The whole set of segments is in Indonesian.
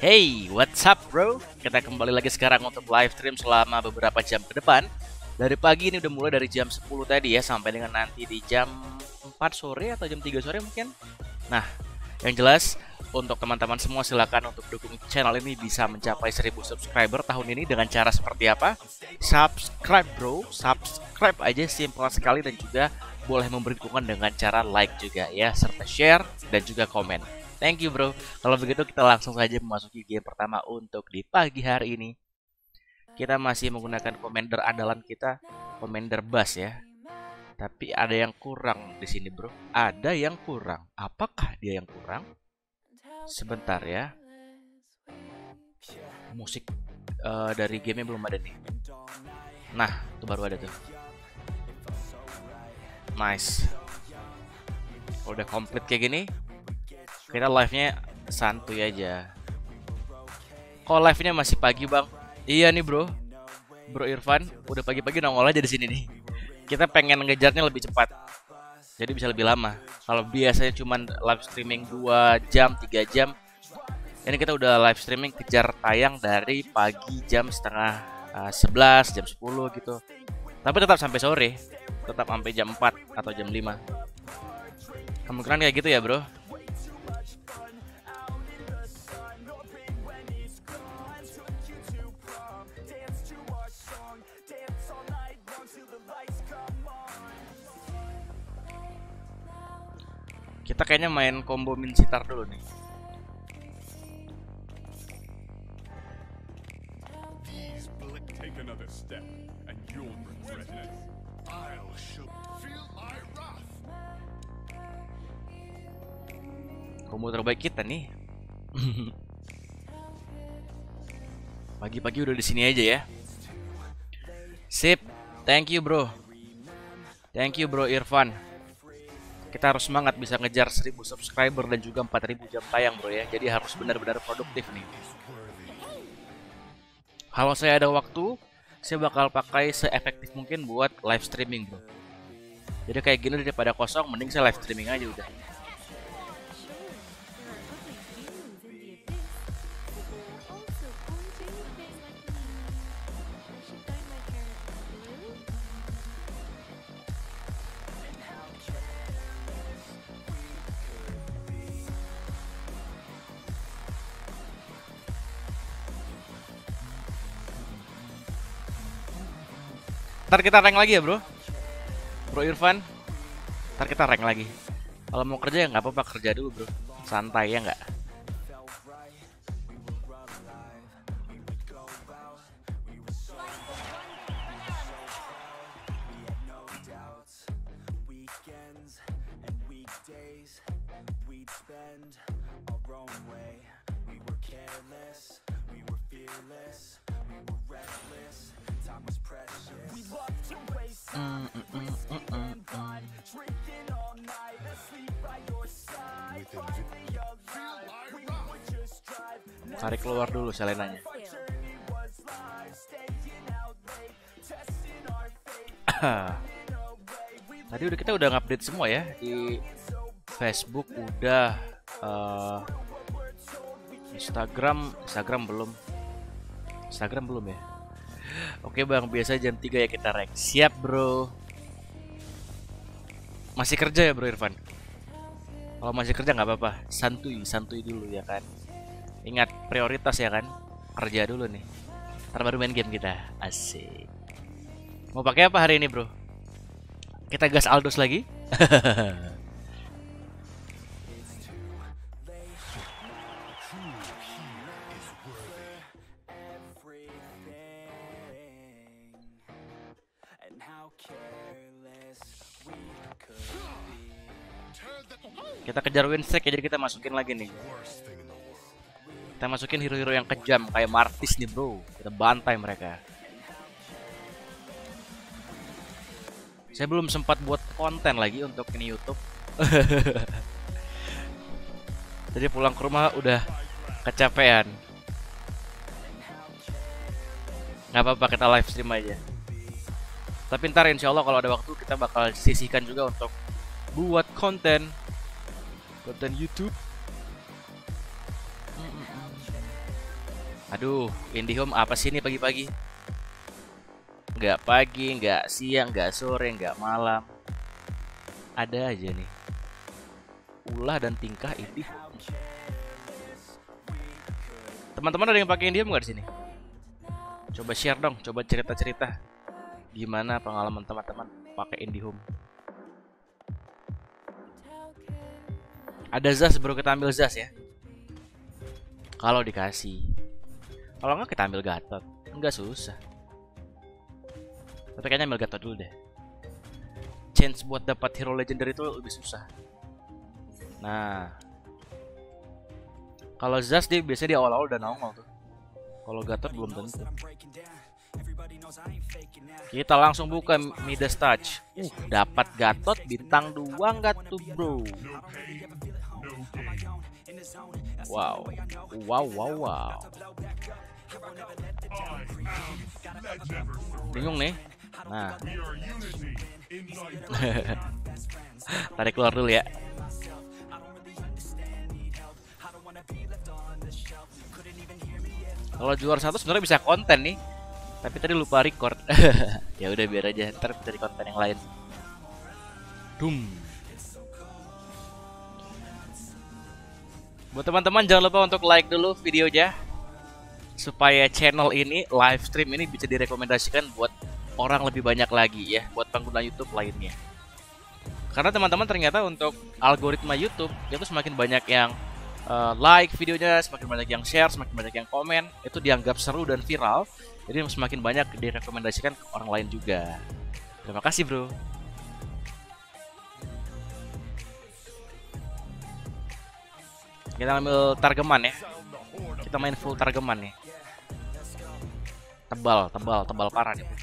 Hey, what's up bro? Kita kembali lagi sekarang untuk live stream selama beberapa jam ke depan. Dari pagi ini udah mulai dari jam 10 tadi ya, sampai dengan nanti di jam 4 sore atau jam 3 sore mungkin. Nah, yang jelas untuk teman-teman semua silakan untuk dukung channel ini bisa mencapai 1000 subscriber tahun ini dengan cara seperti apa? Subscribe bro, subscribe aja, simpel sekali, dan juga boleh memberi dukungan dengan cara like juga ya, serta share dan juga komen. Thank you bro. Kalau begitu kita langsung saja memasuki game pertama untuk di pagi hari ini. Kita masih menggunakan commander andalan kita, commander bass ya. Tapi ada yang kurang di sini bro. Ada yang kurang. Apakah dia yang kurang? Sebentar ya. Musik dari gamenya belum ada nih. Nah, itu baru ada tuh. Nice. Udah komplit kayak gini, kita live-nya santuy aja. Kok live-nya masih pagi, Bang? Iya nih, Bro. Bro Irfan udah pagi-pagi nongol aja di sini nih. Kita pengen ngejarnya lebih cepat. Jadi bisa lebih lama. Kalau biasanya cuman live streaming 2 jam, 3 jam. Ini kita udah live streaming kejar tayang dari pagi jam setengah 11, jam 10 gitu. Tapi tetap sampai sore. Tetap sampai jam 4 atau jam 5. Kemungkinan kayak gitu ya, Bro. Kita kayaknya main combo min sitar dulu nih. Combo terbaik kita nih. Pagi-pagi udah di sini aja ya. Sip. Thank you bro. Thank you bro Irfan. Kita harus semangat bisa ngejar 1000 subscriber dan juga 4000 jam tayang bro ya. Jadi harus benar-benar produktif nih. Kalau saya ada waktu, saya bakal pakai seefektif mungkin buat live streaming bro. Jadi kayak gini daripada kosong, mending saya live streaming aja udah. Ntar kita rank lagi ya bro. Bro Irfan, ntar kita rank lagi. Kalau mau kerja ya nggak apa-apa, kerja dulu bro. Santai ya nggak? Tarik keluar dulu Selenanya. Tadi kita udah ngupdate semua ya di Facebook udah, Instagram belum. Instagram belum ya. Oke bang, biasa jam 3 ya kita rank. Siap bro. Masih kerja ya bro Irfan? Kalau masih kerja nggak apa-apa, santuy dulu ya kan. Ingat prioritas ya kan, kerja dulu nih. Ntar baru main game kita. Asik. Mau pakai apa hari ini bro? Kita gas Aldos lagi. Kita kejar win streak ya, jadi kita masukin lagi nih. Kita masukin hero-hero yang kejam kayak Martis nih bro. Kita bantai mereka. Saya belum sempat buat konten lagi untuk ini YouTube. Jadi pulang ke rumah udah kecapean. Nggak apa-apa, kita live stream aja. Tapi ntar insya Allah kalau ada waktu kita bakal sisihkan juga untuk buat konten YouTube. Aduh, IndiHome apa sih ini pagi-pagi? Nggak pagi, nggak siang, nggak sore, nggak malam. Ada aja nih. Ulah dan tingkah IndiHome. Teman-teman ada yang pakai IndiHome nggak di sini? Coba share dong, coba cerita-cerita. Gimana pengalaman teman-teman pakai IndiHome? Ada Zas bro, kita ambil Zas ya. Kalau dikasih. Kalau nggak kita ambil Gatot. Nggak susah. Tapi kayaknya ambil Gatot dulu deh. Chance buat dapat hero legendary itu lebih susah. Nah, kalau Zas dia biasanya di awal-awal udah nongol tuh. Kalau Gatot belum tentu. Kita langsung buka Midas Touch. Dapat Gatot bintang 2 nggak tuh bro? Wow, wow, wow, wow. Bingung nih. Nah, tarik keluar dulu ya. Kalau juara 1 sebenarnya bisa konten nih, tapi tadi lupa record. Ya udah biar aja, ntar cari konten yang lain. Dum. Buat teman-teman jangan lupa untuk like dulu videonya supaya channel ini, live stream ini bisa direkomendasikan buat orang lebih banyak lagi ya, buat pengguna YouTube lainnya. Karena teman-teman ternyata untuk algoritma YouTube itu semakin banyak yang like videonya, semakin banyak yang share, semakin banyak yang komen, itu dianggap seru dan viral. Jadi semakin banyak direkomendasikan ke orang lain juga. Terima kasih bro. Kita ambil targeman ya. Kita main full targeman nih. Tebal parah nih.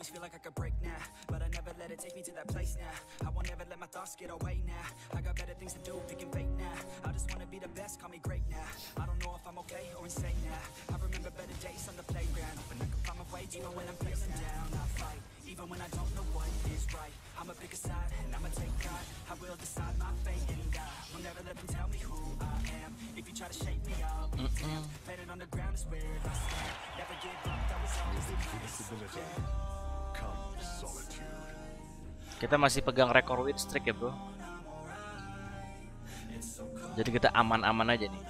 Kita masih pegang rekor win streak ya bro. Jadi kita aman-aman aja nih.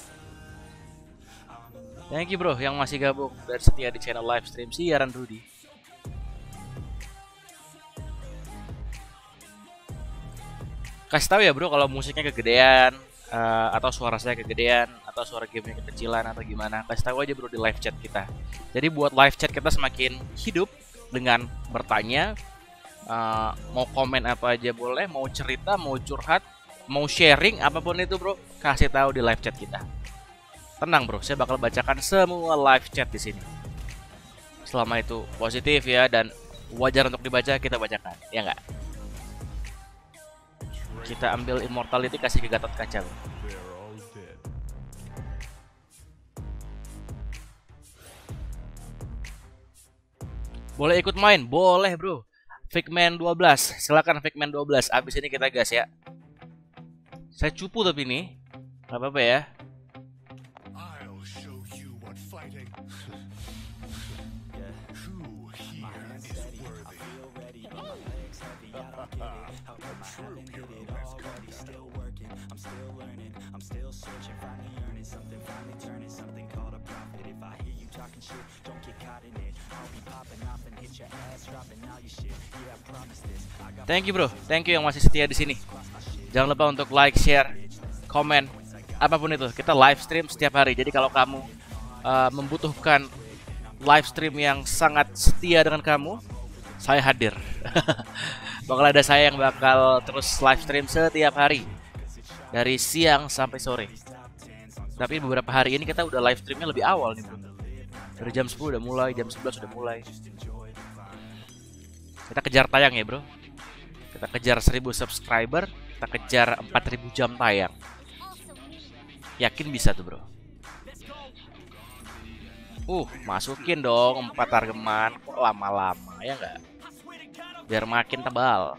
Thank you bro yang masih gabung dan setia di channel live stream siaran Rudy. Kasih tahu ya bro kalau musiknya kegedean, atau suara saya kegedean, atau suara gamenya kekecilan atau gimana. Kasih tahu aja bro di live chat kita. Jadi buat live chat kita semakin hidup dengan bertanya, mau komen apa aja boleh, mau cerita, mau curhat, mau sharing apapun itu bro, kasih tahu di live chat kita. Tenang bro, saya bakal bacakan semua live chat di sini. Selama itu positif ya dan wajar untuk dibaca, kita bacakan, ya nggak? Kita ambil immortality, kasih ke Gatot Kaca bro. Boleh ikut main? Boleh bro. Figman 12, silakan Figman 12. Abis ini kita gas ya. Saya cupu tapi ini, nggak apa-apa ya. Thank you bro, thank you yang masih setia di sini. Jangan lupa untuk like, share, komen, apapun itu. Kita live stream setiap hari. Jadi kalau kamu membutuhkan live stream yang sangat setia dengan kamu, saya hadir. Bakal ada saya yang bakal terus live stream setiap hari dari siang sampai sore. Tapi beberapa hari ini kita udah live streamnya lebih awal nih bro. Dari jam 10 udah mulai, jam 11 udah mulai. Kita kejar tayang ya bro. Kita kejar 1000 subscriber, kita kejar 4000 jam tayang. Yakin bisa tuh bro. Masukin dong 4 targeman. Kok lama-lama ya nggak? Biar makin tebal.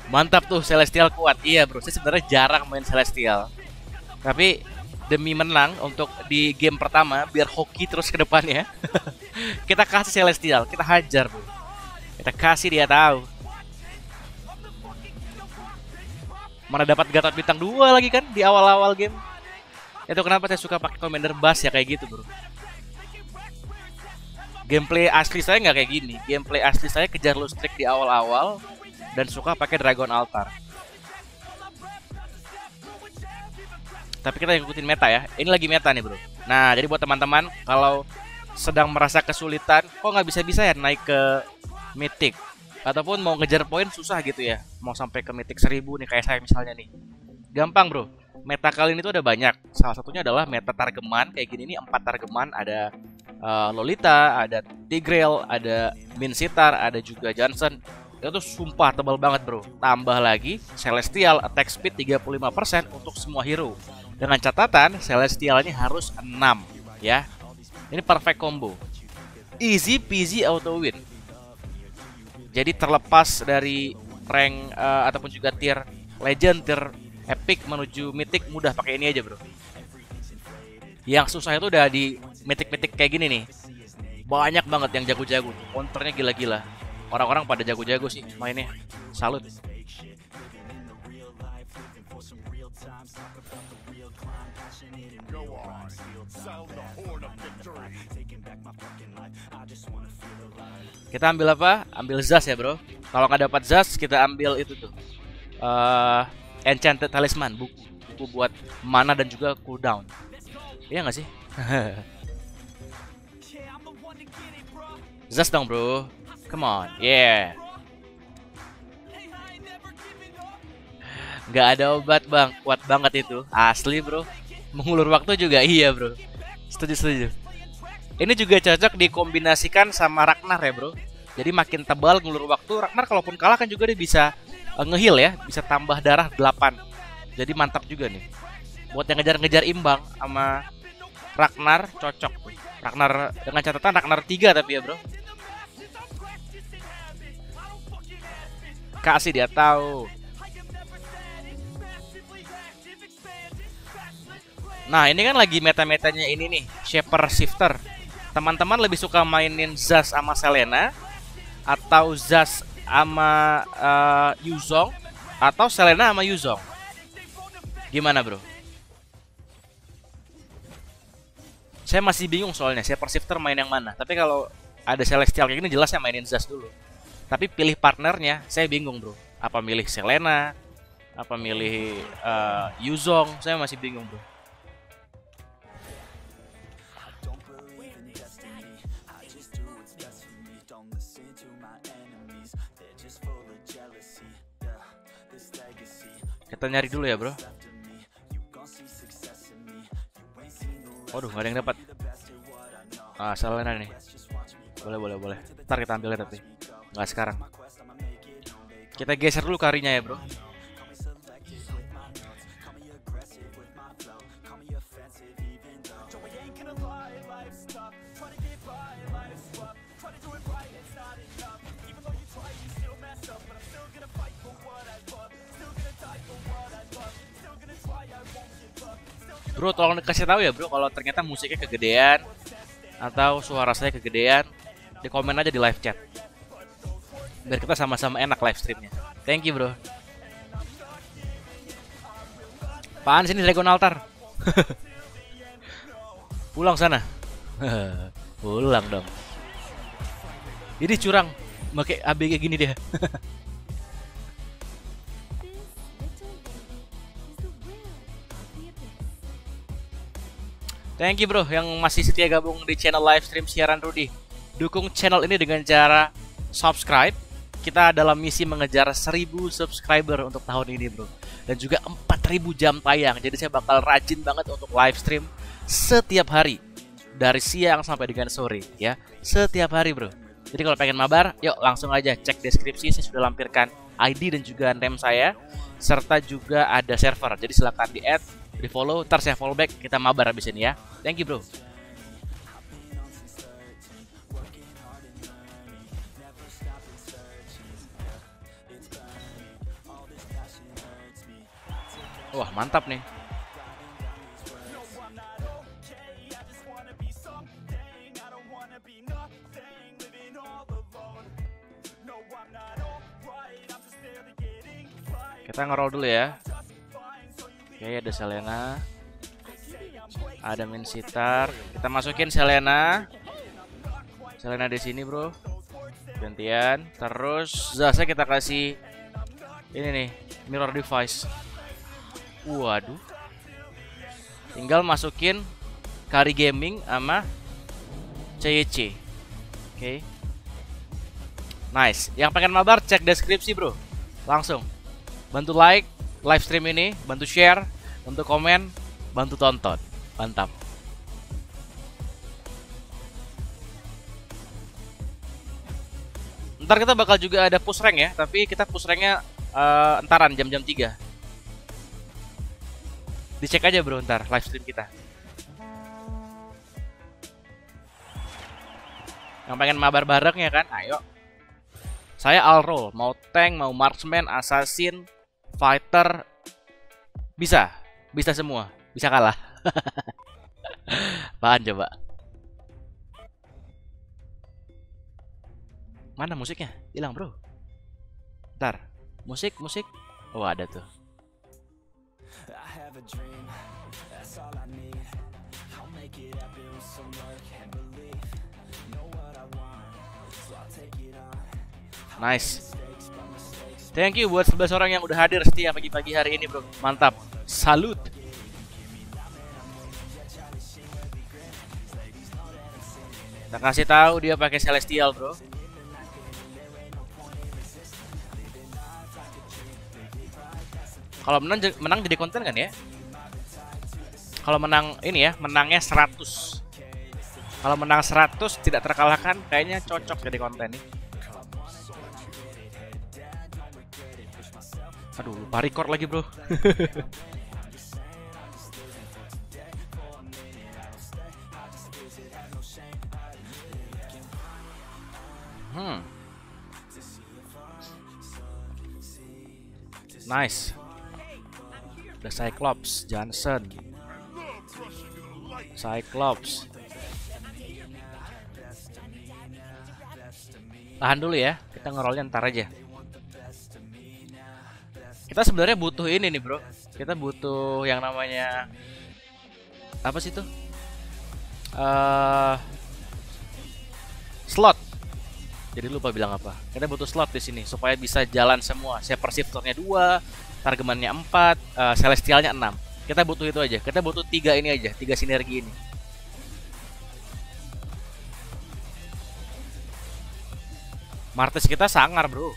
Mantap tuh, Celestial kuat. Iya bro, saya sebenarnya jarang main Celestial. Tapi demi menang untuk di game pertama, biar hoki terus ke depannya, kita kasih Celestial, kita hajar bro. Kita kasih dia tahu. Mana dapat Gatot bintang 2 lagi kan di awal-awal game. Itu kenapa saya suka pakai Commander Bass ya kayak gitu bro. Gameplay asli saya nggak kayak gini. Gameplay asli saya kejar lustrik di awal-awal dan suka pakai Dragon Altar. Tapi kita ikutin meta ya. Ini lagi meta nih bro. Nah jadi buat teman-teman kalau sedang merasa kesulitan, kok nggak bisa-bisa ya naik ke Mythic, ataupun mau ngejar poin susah gitu ya, mau sampai ke Mythic 1000 nih kayak saya misalnya nih. Gampang bro. Meta kali ini tuh ada banyak. Salah satunya adalah meta Targeman kayak gini nih, 4 Targeman, ada Lolita, ada Tigreal, ada Minsitar, ada juga Johnson. Itu tuh sumpah tebal banget bro. Tambah lagi Celestial attack speed 35% untuk semua hero. Dengan catatan Celestialnya harus 6 ya. Ini perfect combo. Easy peasy auto win. Jadi terlepas dari rank ataupun juga tier legend, tier epic menuju mythic mudah pakai ini aja bro. Yang susah itu udah di mythic kayak gini nih. Banyak banget yang jago-jago, counternya gila-gila. Orang-orang pada jago-jago sih mainnya. Salut. Kita ambil apa? Ambil Zas ya bro. Kalau nggak dapat Zas kita ambil itu tuh Enchanted Talisman, buku buat mana dan juga cooldown. Iya nggak sih? Zas dong bro. Come on, yeah. Nggak ada obat bang, kuat banget itu. Asli bro. Mengulur waktu juga iya bro. Setuju. Ini juga cocok dikombinasikan sama Ragnar ya bro. Jadi makin tebal ngulur waktu. Ragnar kalaupun kalah kan juga dia bisa nge-heal ya. Bisa tambah darah 8. Jadi mantap juga nih. Buat yang ngejar-ngejar imbang sama Ragnar cocok. Ragnar dengan catatan Ragnar 3 tapi ya bro. Kasih dia tahu. Nah ini kan lagi meta-metanya ini nih, Shaper Shifter. Teman-teman lebih suka mainin Zas sama Selena, atau Zas sama Yuzong, atau Selena sama Yuzong? Gimana bro? Saya masih bingung soalnya Shaper Shifter main yang mana. Tapi kalau ada Celestial kayak gini jelas saya mainin Zas dulu. Tapi pilih partnernya saya bingung bro. Apa milih Selena, apa milih Yuzong? Saya masih bingung bro. Kita nyari dulu ya bro. Waduh gak ada yang dapat. Selena nih. Boleh. Ntar kita ambilnya tapi nggak sekarang. Kita geser dulu karinya ya bro. Bro tolong kasih tahu ya bro kalau ternyata musiknya kegedean atau suara saya kegedean, di komen aja di live chat biar kita sama-sama enak live streamnya. Thank you bro. Apaan sini Dragon Altar? Pulang sana. Pulang dong. Ini curang pakai ABG gini dia. Thank you bro yang masih setia gabung di channel live stream siaran Rudy. Dukung channel ini dengan cara subscribe. Kita dalam misi mengejar 1000 subscriber untuk tahun ini bro. Dan juga 4000 jam tayang. Jadi saya bakal rajin banget untuk live stream setiap hari. Dari siang sampai dengan sore ya. Setiap hari bro. Jadi kalau pengen mabar, yuk langsung aja cek deskripsi. Saya sudah lampirkan ID dan juga name saya. Serta juga ada server. Jadi silahkan di-add, di-follow, ntar saya follow back. Kita mabar habis ini ya. Thank you bro. Wah, mantap nih. Kita ngeroll dulu ya. Oke, ada Selena. Ada Minsitar. Kita masukin Selena. Selena di sini, bro. Gantian. Terus Zasnya kita kasih ini nih, mirror device. Waduh. Tinggal masukin Kari Gaming sama CYC. Oke. Nice. Yang pengen mabar cek deskripsi, bro. Langsung. Bantu like live stream ini, bantu share, bantu komen, bantu tonton. Mantap. Ntar kita bakal juga ada push rank ya, tapi kita push ranknya entaran jam-jam 3. Dicek aja bro ntar live stream kita. Yang pengen mabar bareng ya kan, ayo. Saya all roll, mau tank, mau marksman, assassin, fighter, bisa semua, bisa kalah. Apaan coba? Mana musiknya? Hilang bro. Ntar, musik. Oh ada tuh. Nice. Thank you buat 11 orang yang udah hadir setia pagi-pagi hari ini bro. Mantap. Salut. Kita kasih tahu dia pakai Celestial bro. Kalau menang jadi konten kan ya? Kalau menang ini ya, menangnya 100. Kalau menang 100 tidak terkalahkan, kayaknya cocok jadi konten nih. Aduh, lupa record lagi bro. Nice. The Cyclops, Johnson. Cyclops. Tahan dulu ya, kita ngerollnya ntar aja. Kita sebenarnya butuh ini nih bro. Kita butuh yang namanya apa sih itu? Slot. Jadi lupa bilang apa. Kita butuh slot di sini supaya bisa jalan semua. Shaper shifternya 2, targemannya 4, celestialnya 6. Kita butuh itu aja. Kita butuh 3 ini aja, 3 sinergi ini. Martes kita sangar bro.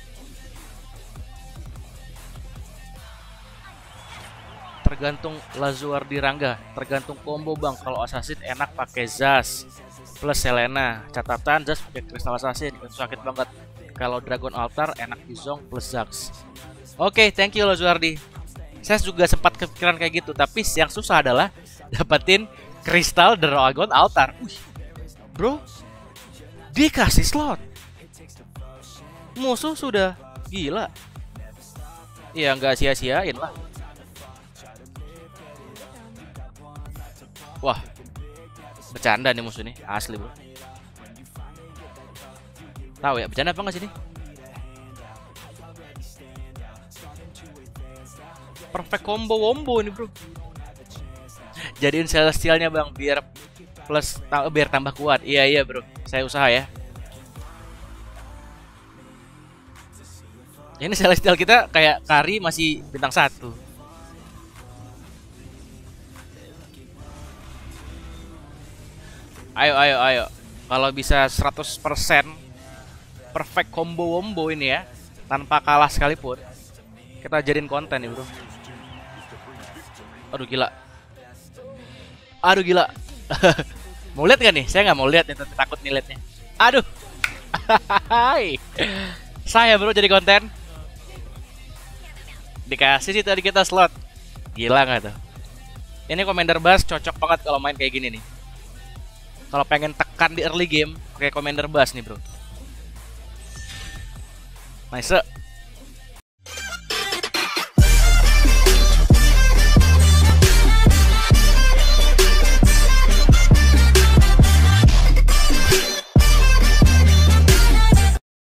Tergantung Lazuar di Rangga, tergantung combo bang. Kalau assassin enak pakai Zas plus Selena. Catatan Zas pakai Crystal Assassin itu sakit banget. Kalau Dragon Altar enak di Zong plus Zax. Oke, thank you Lazuardi. Saya juga sempat kepikiran kayak gitu, tapi yang susah adalah dapetin Crystal Dragon Altar. Bro, dikasih slot. Musuh sudah gila. Ya nggak sia-siain lah. Wah, bercanda nih musuh nih, asli bro. Tahu ya, bercanda apa nggak sih ini? Perfect combo ini bro. Jadiin celestialnya bang, biar plus, biar tambah kuat. Iya bro, saya usaha ya. Ini celestial kita kayak Kari masih bintang 1. Ayo. Kalau bisa 100% perfect combo ini ya, tanpa kalah sekalipun, kita jadiin konten nih bro. Aduh gila. Mau lihat gak nih? Saya nggak mau lihat nih, takut nih liatnya. Aduh. Saya bro jadi konten. Dikasih sih tadi kita slot. Gila nggak tuh? Ini Commander Bass cocok banget kalau main kayak gini nih. Kalau pengen tekan di early game, pakai Commander Bass nih bro. Nice.